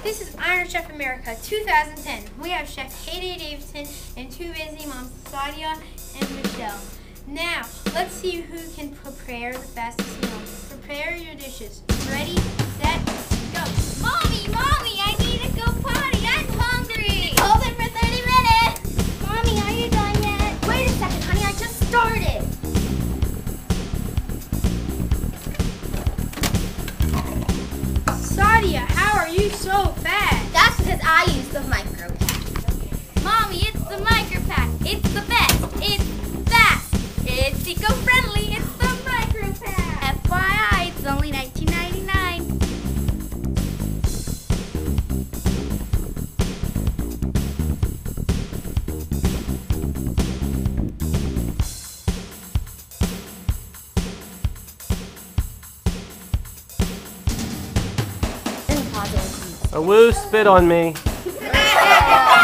This is Iron Chef America 2010. We have Chef Heyday Davidson and two busy moms, Sadia and Michelle. Now, let's see who can prepare the fastest meal. Prepare your dishes. Ready, set, go. Mommy, I need to go potty. I'm hungry. Hold it for 30 minutes. Mommy, are you done yet? Wait a second, honey, I just started. Sadia, how are you so fast? That's because I use the micro pack. Mommy, it's the micro pack. It's the best. It's fast. It's eco-friendly. It's the micro pack. FYI, it's only $19.99. Awoo spit on me.